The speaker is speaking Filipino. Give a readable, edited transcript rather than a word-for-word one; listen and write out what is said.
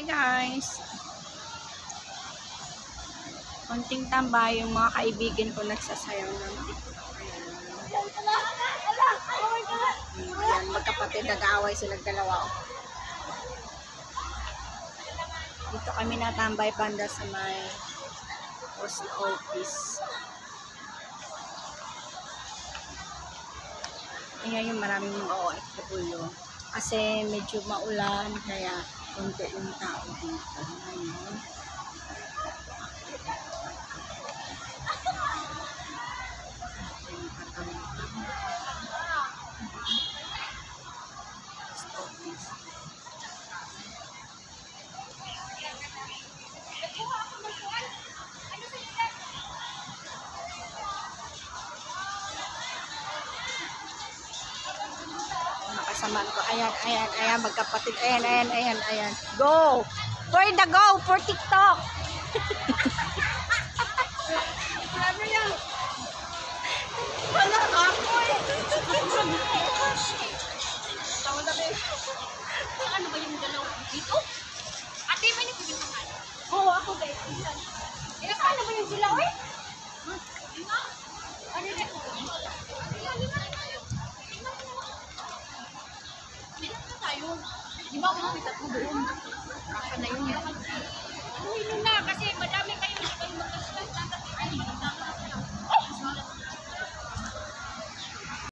Hi guys! Konting tambay, yung mga kaibigan ko nagsasayaw ng TikTok. Ayan, magkapatid, nag-aaway silang dalawa. Dito kami natambay banda sa may post office. Ayan yung maraming mga OFW. Kasi medyo maulan, kaya konti yung tao dito. Ayan. Nakasamaan ko. Ayan, magkapatid. Ayan. Go! For the go! For TikTok! Sabi niya. Wala ako eh. Ano ba yung dalawa dito? Ate, may nagpipintungan. Oo, ako guys. Ano ba yung sila, eh? Ano na? Ilan na tayo? Di ba ako nakita ko doon? Baka na yun. Ano na, kasi madami kayo na kayo magkasulat.